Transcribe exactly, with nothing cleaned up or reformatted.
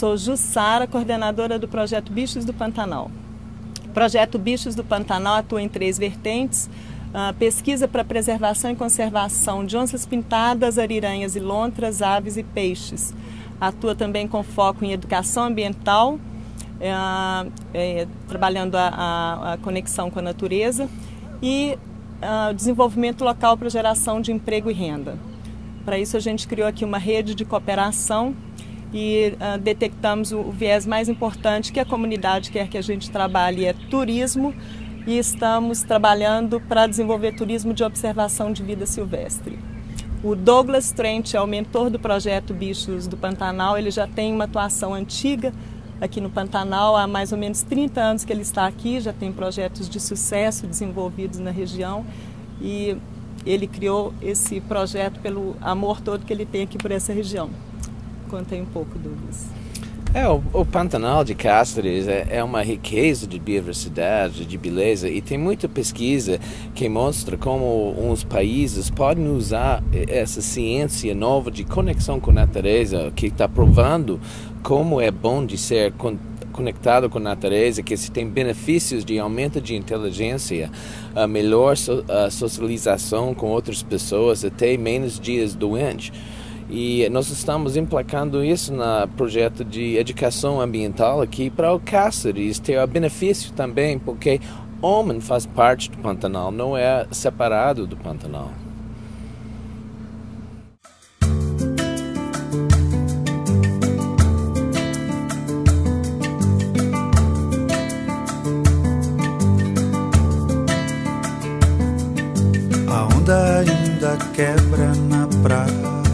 sou Jussara, coordenadora do projeto Bichos do Pantanal. O projeto Bichos do Pantanal atua em três vertentes: uh, pesquisa para preservação e conservação de onças pintadas, ariranhas e lontras, aves e peixes. Atua também com foco em educação ambiental, uh, é, trabalhando a, a, a conexão com a natureza e uh, desenvolvimento local para geração de emprego e renda. Para isso a gente criou aqui uma rede de cooperação e uh, detectamos o, o viés mais importante que a comunidade quer que a gente trabalhe, é turismo, e estamos trabalhando para desenvolver turismo de observação de vida silvestre. O Douglas Trent é o mentor do projeto Bichos do Pantanal. Ele já tem uma atuação antiga aqui no Pantanal, há mais ou menos trinta anos que ele está aqui, já tem projetos de sucesso desenvolvidos na região, e ele criou esse projeto pelo amor todo que ele tem aqui por essa região. Conta aí um pouco, Douglas. É, o, o Pantanal de Cáceres é, é uma riqueza de biodiversidade, de beleza, e tem muita pesquisa que mostra como uns países podem usar essa ciência nova de conexão com a natureza, que está provando como é bom de ser con conectado com a natureza, que se tem benefícios de aumento de inteligência, a melhor so, a socialização com outras pessoas, até menos dias doentes. E nós estamos implacando isso no projeto de educação ambiental aqui para o Cáceres ter o benefício também, porque o homem faz parte do Pantanal, não é separado do Pantanal. A onda ainda quebra na praia,